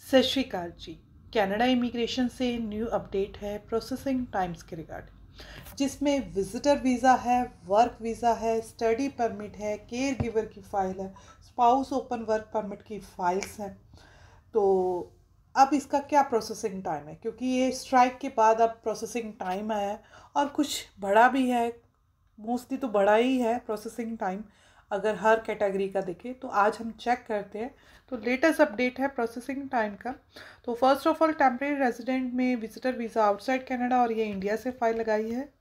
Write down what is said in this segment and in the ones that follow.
सत श्री अकाल जी। कनाडा इमिग्रेशन से न्यू अपडेट है प्रोसेसिंग टाइम्स के रिगार्डिंग, जिसमें विजिटर वीज़ा है, वर्क वीज़ा है, स्टडी परमिट है, केयर गिवर की फ़ाइल है, स्पाउस ओपन वर्क परमिट की फ़ाइल्स हैं। तो अब इसका क्या प्रोसेसिंग टाइम है, क्योंकि ये स्ट्राइक के बाद अब प्रोसेसिंग टाइम आया है और कुछ बड़ा भी है, मोस्टली तो बड़ा ही है प्रोसेसिंग टाइम अगर हर कैटेगरी का देखें। तो आज हम चेक करते हैं। तो लेटेस्ट अपडेट है प्रोसेसिंग टाइम का। तो first of all temporary resident में विजिटर वीज़ा आउटसाइड कनाडा, और ये इंडिया से फाइल लगाई है,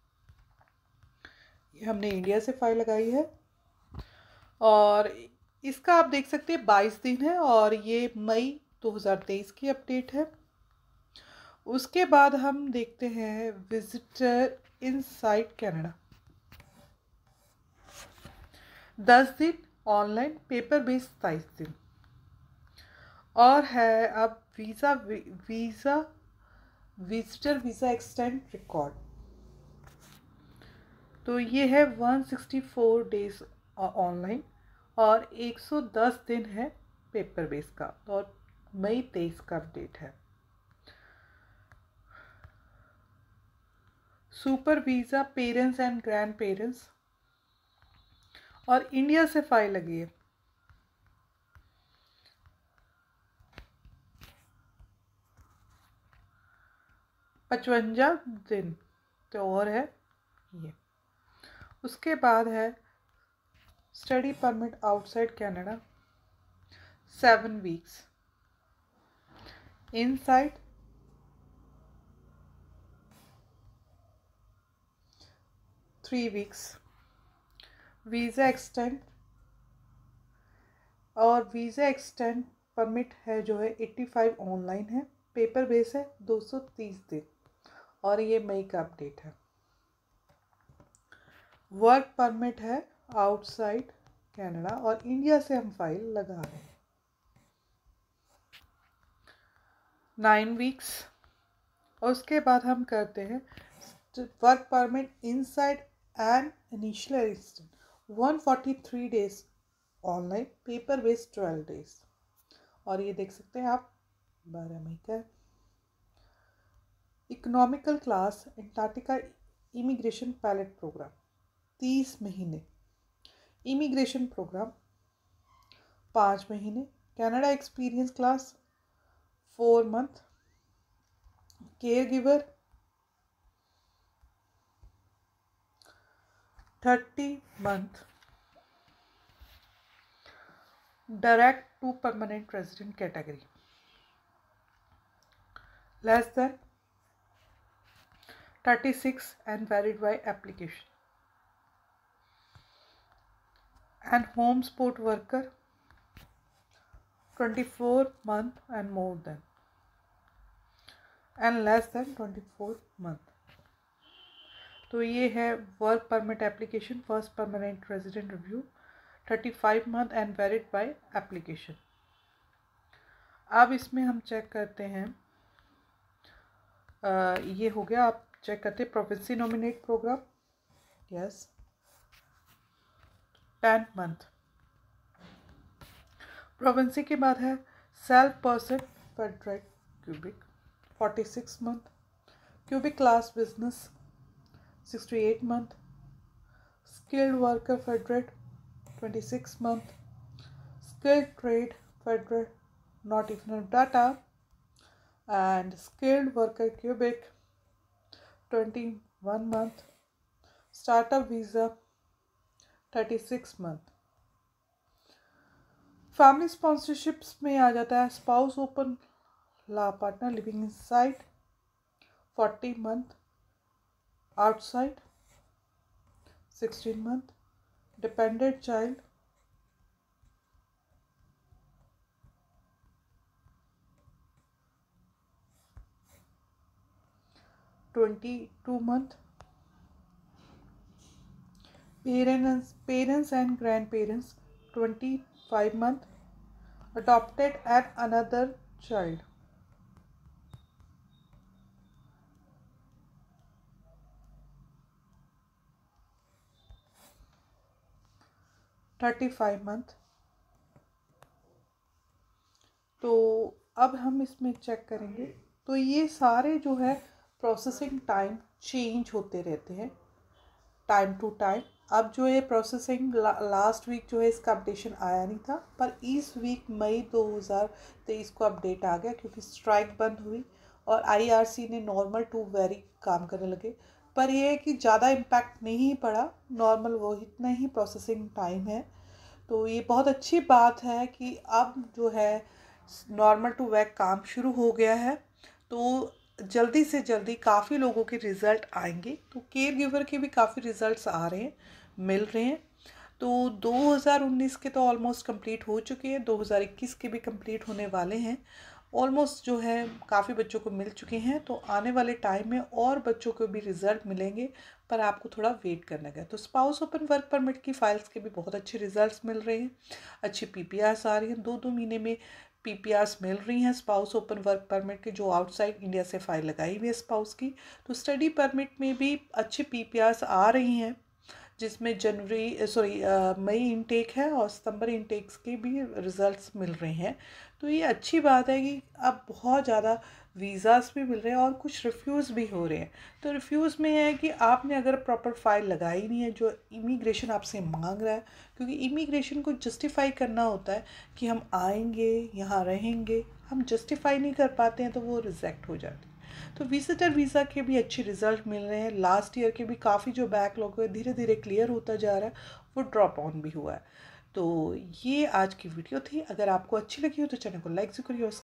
ये हमने इंडिया से फाइल लगाई है और इसका आप देख सकते हैं 22 दिन है और ये मई 2023 की अपडेट है। उसके बाद हम देखते हैं विजिटर इनसाइड कनाडा, 10 दिन ऑनलाइन, पेपर बेस्ड 27 दिन, और है अब visa visitor visa extend record. तो ये है 164 डेज ऑनलाइन और 110 दिन है पेपर बेस का, और मई 23 का अपडेट है। Super visa parents and grandparents, और इंडिया से फाइल लगी है। पचवंजा दिन तो और है ये। उसके बाद है study permit outside Canada 7 weeks, inside 3 weeks, visa extend, और वीज़ा एक्सटेंड परमिट है जो है 85 ऑनलाइन है, पेपर बेस है 230 दिन, और ये मई का अपडेट है। वर्क परमिट है आउटसाइड कनाडा और इंडिया से हम फाइल लगा रहे हैं 9 वीक्स। और उसके बाद हम करते हैं work permit inside and initial resident 143 days online, paper based 12 days, और ये देख सकते हैं आप 12 मई का। Economical class Antarctica immigration pilot program 30 महीने, इमिग्रेशन प्रोग्राम 5 महीने, Canada experience class 4 month, caregiver 30 month, direct to permanent resident category less than 36 and valid by application, and home support worker 24 month and more than, and less than 24 month। तो ये है work permit application first permanent resident review 35 month and valid by application. अब इसमें हम check करते हैं, ये हो गया। आप चेक करते हैं provincial nominate program, yes 10 month. Provincial के बाद है self person federate Quebec 46 month, Quebec class business 68 month, skilled worker federate 26 month, skilled trade federate not even data, and skilled worker cubic 21 month, startup visa 36 month। Family sponsorships में आ जाता है spouse open law partner living inside 40 month, outside 16 month, dependent child 22 month, parents and grandparents 25 month, adopted and another child 35 month। तो अब हम इसमें check करेंगे तो ये सारे जो है प्रोसेसिंग टाइम चेंज होते रहते हैं टाइम टू टाइम। अब जो है प्रोसेसिंग लास्ट वीक जो है इसका अपडेशन आया नहीं था, पर इस वीक मई 2023 को अपडेट आ गया क्योंकि स्ट्राइक बंद हुई और आईआरसी ने नॉर्मल टू वेरी काम करने लगे। पर यह है कि ज़्यादा इम्पैक्ट नहीं पड़ा, नॉर्मल वो इतना ही प्रोसेसिंग टाइम है। तो ये बहुत अच्छी बात है कि अब जो है नॉर्मल टू वैक काम शुरू हो गया है। तो जल्दी से जल्दी काफ़ी लोगों के रिज़ल्ट आएंगे। तो केयर गिवर के भी काफ़ी रिज़ल्ट्स आ रहे हैं, मिल रहे हैं। तो 2019 के तो ऑलमोस्ट कंप्लीट हो चुके हैं, 2021 के भी कंप्लीट होने वाले हैं। ऑलमोस्ट जो है काफ़ी बच्चों को मिल चुके हैं। तो आने वाले टाइम में और बच्चों को भी रिज़ल्ट मिलेंगे, पर आपको थोड़ा वेट करना है। तो स्पाउस ओपन वर्क परमिट की फ़ाइल्स के भी बहुत अच्छे रिज़ल्ट्स मिल रहे हैं, अच्छी पीपीआर्स आ रही हैं। 2-2 महीने में पीपीआर्स मिल रही हैं स्पाउस ओपन वर्क परमिट के, जो आउटसाइड इंडिया से फ़ाइल लगाई हुई है स्पाउस की। तो स्टडी परमिट में भी अच्छी पीपीआर्स आ रही हैं, जिसमें मई इनटेक है और सितंबर इनटेक्स के भी रिज़ल्ट्स मिल रहे हैं। तो ये अच्छी बात है कि अब बहुत ज़्यादा वीज़ास भी मिल रहे हैं और कुछ रिफ्यूज़ भी हो रहे हैं। तो रिफ्यूज़ में है कि आपने अगर प्रॉपर फाइल लगाई नहीं है जो इमिग्रेशन आपसे मांग रहा है, क्योंकि इमिग्रेशन को जस्टिफाई करना होता है कि हम आएंगे, यहाँ रहेंगे। हम जस्टिफाई नहीं कर पाते हैं तो वो रिजेक्ट हो जाती है। तो विजिटर वीज़ा के भी अच्छे रिजल्ट मिल रहे हैं। लास्ट ईयर के भी काफ़ी जो बैकलॉग है धीरे धीरे क्लियर होता जा रहा है, वो ड्रॉप ऑन भी हुआ है। तो ये आज की वीडियो थी। अगर आपको अच्छी लगी हो तो चैनल को लाइक ज़रूर करिए और